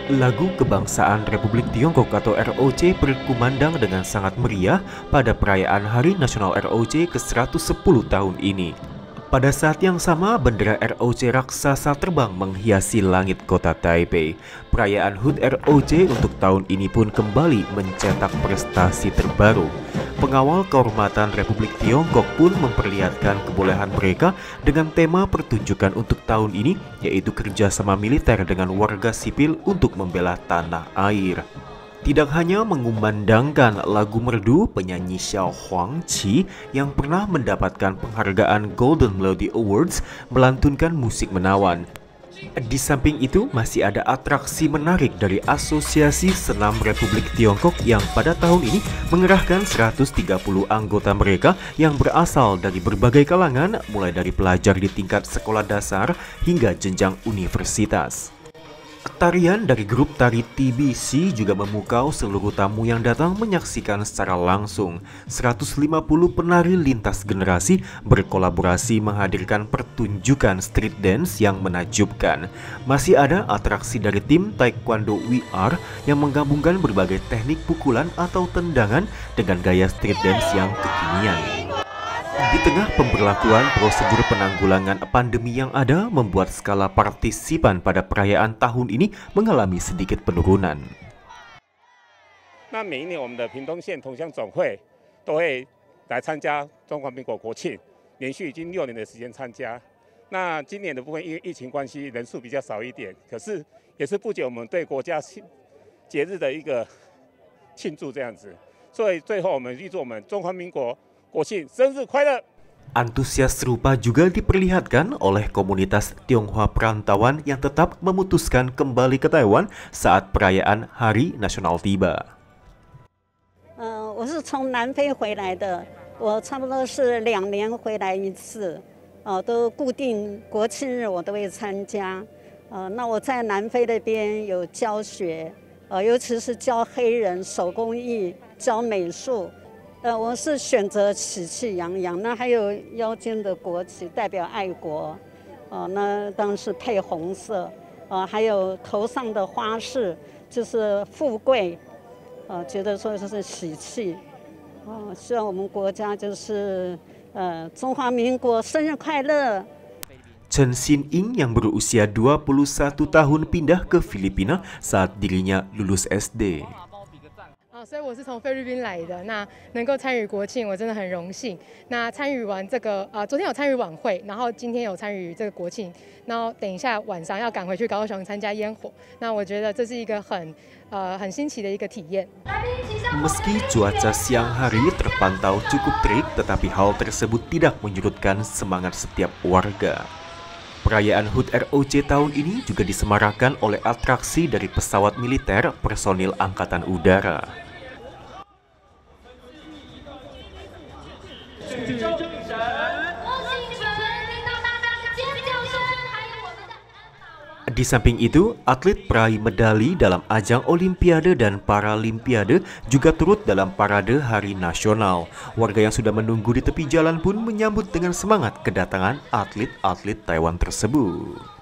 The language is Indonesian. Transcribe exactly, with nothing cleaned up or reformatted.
Lagu Kebangsaan Republik Tiongkok atau R O C berkumandang dengan sangat meriah pada perayaan Hari Nasional R O C ke seratus sepuluh tahun ini. Pada saat yang sama, bendera R O C raksasa terbang menghiasi langit kota Taipei. Perayaan H U T R O C untuk tahun ini pun kembali mencetak prestasi terbaru. Pengawal Kehormatan Republik Tiongkok pun memperlihatkan kebolehan mereka dengan tema pertunjukan untuk tahun ini, yaitu kerjasama militer dengan warga sipil untuk membela tanah air. Tidak hanya mengumandangkan lagu merdu, penyanyi Xiao Huangqi yang pernah mendapatkan penghargaan Golden Melody Awards melantunkan musik menawan. Di samping itu, masih ada atraksi menarik dari Asosiasi Senam Republik Tiongkok yang pada tahun ini mengerahkan seratus tiga puluh anggota mereka yang berasal dari berbagai kalangan, mulai dari pelajar di tingkat sekolah dasar hingga jenjang universitas. Tarian dari grup tari T B C juga memukau seluruh tamu yang datang menyaksikan secara langsung. seratus lima puluh penari lintas generasi berkolaborasi menghadirkan pertunjukan street dance yang menakjubkan. Masih ada atraksi dari tim Taekwondo We Are yang menggabungkan berbagai teknik pukulan atau tendangan dengan gaya street dance yang kekinian. Di tengah pemberlakuan prosedur penanggulangan pandemi yang ada membuat skala partisipan pada perayaan tahun ini mengalami sedikit penurunan. 那每一年我们的屏东县同乡总会都会来参加中华民国国庆，连续已经六年的时间参加。那今年的部分因为疫情关系人数比较少一点，可是也是不减我们对国家节日的一个庆祝这样子。所以最后我们预祝我们中华民国 Antusias serupa juga diperlihatkan oleh komunitas Tionghoa perantauan yang tetap memutuskan kembali ke Taiwan saat perayaan Hari Nasional tiba. 呃，我是从南非回来的，我差不多是两年回来一次，呃，都固定国庆日我都会参加。呃，那我在南非那边有教学，呃，尤其是教黑人手工艺、教美术。 呃，我是选择喜气洋洋，那还有腰间的国旗代表爱国，哦、呃，那当然是配红色，呃，还有头上的花饰就是富贵，呃，觉得说这是喜气，哦、呃，希望我们国家就是呃中华民国生日快乐。 Chen Xin-ing yang berusia dua puluh satu tahun pindah ke Filipina saat dirinya lulus S D. 所以我是从菲律宾来的，那能够参与国庆，我真的很荣幸。那参与完这个，呃，昨天有参与晚会，然后今天有参与这个国庆，然后等一下晚上要赶回去高雄参加烟火。那我觉得这是一个很，呃，很新奇的一个体验。 Meski cuaca siang hari terpantau cukup terik, tetapi hal tersebut tidak menyurutkan semangat setiap warga. Perayaan H U T R O C tahun ini juga disemarakan oleh atraksi dari pesawat militer personil Angkatan Udara. Di samping itu, atlet peraih medali dalam ajang Olimpiade dan Paralimpiade juga turut dalam parade Hari Nasional. Warga yang sudah menunggu di tepi jalan pun menyambut dengan semangat kedatangan atlet-atlet Taiwan tersebut.